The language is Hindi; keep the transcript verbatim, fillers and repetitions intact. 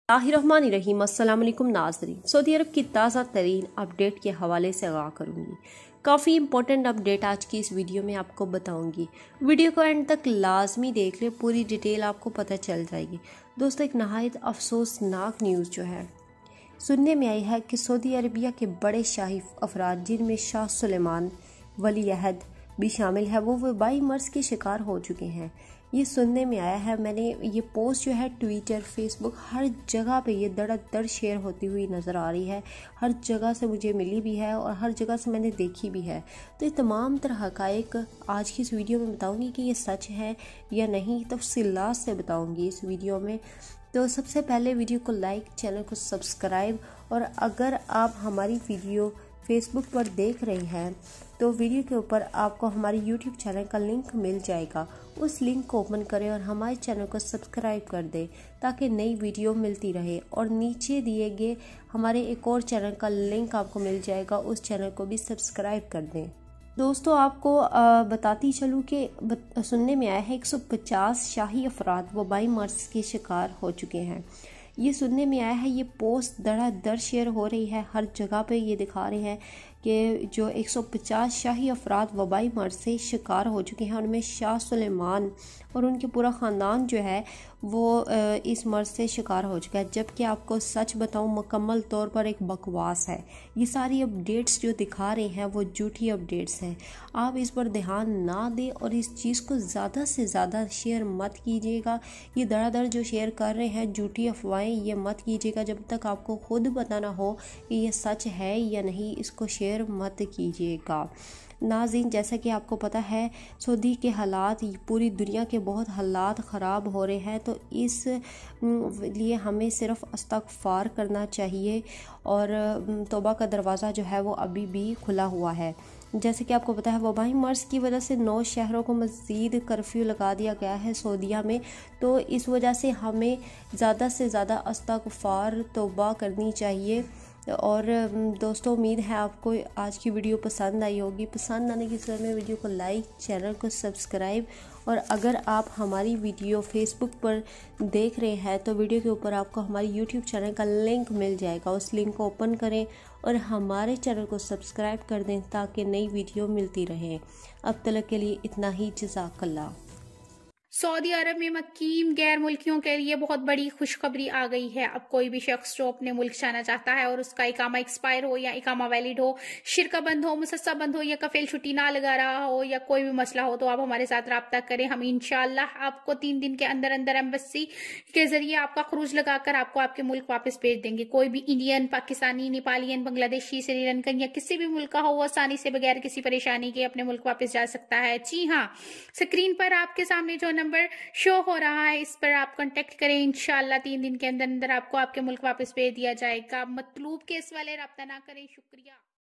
बिस्मिल्लाहिर्रहमानिर्रहीम। अस्सलाम वालेकुम नाज़रीन। सऊदी अरब की ताज़ा तरीन अपडेट के हवाले से आगाह करूँगी। काफ़ी इंपॉर्टेंट अपडेट आज की इस वीडियो में आपको बताऊंगी। वीडियो को एंड तक लाजमी देख ले, पूरी डिटेल आपको पता चल जाएगी। दोस्तों, एक नहायत अफसोसनाक न्यूज़ जो है सुनने में आई है कि सऊदी अरबिया के बड़े शाही अफराद जिनमें शाह सुलेमान वली अहद भी शामिल है, वो वबाई मर्ज के शिकार हो चुके हैं। ये सुनने में आया है। मैंने ये पोस्ट जो है ट्विटर, फेसबुक, हर जगह पे ये धड़ाधड़ शेयर होती हुई नज़र आ रही है। हर जगह से मुझे मिली भी है और हर जगह से मैंने देखी भी है। तो ये तमाम तरह हक़ाइक़ आज की इस वीडियो में बताऊंगी कि ये सच है या नहीं, तफसीलात से बताऊंगी इस वीडियो में। तो सबसे पहले वीडियो को लाइक, चैनल को सब्सक्राइब, और अगर आप हमारी वीडियो फेसबुक पर देख रहे हैं तो वीडियो के ऊपर आपको हमारे यूट्यूब चैनल का लिंक मिल जाएगा। उस लिंक को ओपन करें और हमारे चैनल को सब्सक्राइब कर दें ताकि नई वीडियो मिलती रहे। और नीचे दिए गए हमारे एक और चैनल का लिंक आपको मिल जाएगा, उस चैनल को भी सब्सक्राइब कर दें। दोस्तों, आपको बताती चलूँ कि सुनने में आया है एक सौ पचास शाही अफराद वबाई मर्ज के शिकार हो चुके हैं। ये सुनने में आया है। ये पोस्ट धड़ाधड़ शेयर हो रही है, हर जगह पे ये दिखा रहे हैं कि जो एक सौ पचास शाही अफराद वबाई मर्ज से शिकार हो चुके हैं, उनमें शाह सुलेमान और उनके पूरा ख़ानदान जो है वो इस मर्ज से शिकार हो चुका है। जबकि आपको सच बताऊं, मुकम्मल तौर पर एक बकवास है। ये सारी अपडेट्स जो दिखा रहे हैं वो झूठी अपडेट्स हैं। आप इस पर ध्यान ना दें और इस चीज़ को ज़्यादा से ज़्यादा शेयर मत कीजिएगा। ये धड़ाधड़ जो शेयर कर रहे हैं झूठी अफवाहें, ये मत कीजिएगा जब तक आपको खुद पता ना हो कि ये सच है या नहीं। इसको शेयर मत कीजिएगा। नाज़रीन, जैसा कि आपको पता है सऊदी के हालात, पूरी दुनिया के बहुत हालात ख़राब हो रहे हैं, तो इस लिए हमें सिर्फ इस्तग़फ़ार करना चाहिए और तौबा का दरवाज़ा जो है वो अभी भी खुला हुआ है। जैसे कि आपको पता है वबाई मर्ज की वजह से नौ शहरों को मज़ीद कर्फ्यू लगा दिया गया है सऊदीया में। तो इस वजह से हमें ज़्यादा से ज़्यादा इस्तग़फ़ार, तौबा करनी चाहिए। और दोस्तों, उम्मीद है आपको आज की वीडियो पसंद आई होगी। पसंद आने की सूरत में वीडियो को लाइक, चैनल को सब्सक्राइब, और अगर आप हमारी वीडियो फेसबुक पर देख रहे हैं तो वीडियो के ऊपर आपको हमारी यूट्यूब चैनल का लिंक मिल जाएगा। उस लिंक को ओपन करें और हमारे चैनल को सब्सक्राइब कर दें ताकि नई वीडियो मिलती रहे। अब तक के लिए इतना ही। जज़ाकल्लाह। सऊदी अरब में मकीम गैर मुल्कियों के लिए बहुत बड़ी खुशखबरी आ गई है। अब कोई भी शख्स जो अपने मुल्क जाना चाहता है और उसका इकामा एक्सपायर हो या इकामा वैलिड हो, शिरका बंद हो, मुसस्सा बंद हो, या कफील छुट्टी ना लगा रहा हो, या कोई भी मसला हो, तो आप हमारे साथ रब्ता करें। हम इंशाल्लाह आपको तीन दिन के अंदर अंदर एम्बेसी के जरिए आपका खरूज लगाकर आपको आपके मुल्क वापस भेज देंगे। कोई भी इंडियन, पाकिस्तानी, नेपालियन, बांग्लादेशी, श्रीलंकन या किसी भी मुल्क का हो, वो आसानी से बगैर किसी परेशानी के अपने मुल्क वापस जा सकता है। जी हाँ, स्क्रीन पर आपके सामने जो नंबर शो हो रहा है, इस पर आप कांटेक्ट करें। इंशाल्लाह तीन दिन के अंदर अंदर आपको आपके मुल्क वापस भेज दिया जाएगा। मतलूब केस वाले रब्ता ना करें। शुक्रिया।